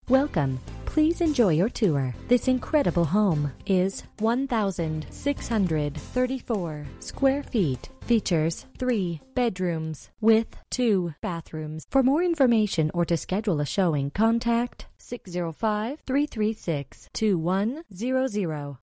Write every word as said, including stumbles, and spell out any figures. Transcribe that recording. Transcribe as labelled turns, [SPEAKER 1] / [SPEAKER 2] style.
[SPEAKER 1] Welcome. Please enjoy your tour. This incredible home is one thousand six hundred thirty-four square feet. Features three bedrooms with two bathrooms. For more information or to schedule a showing, contact six zero five, three three six, two one zero zero.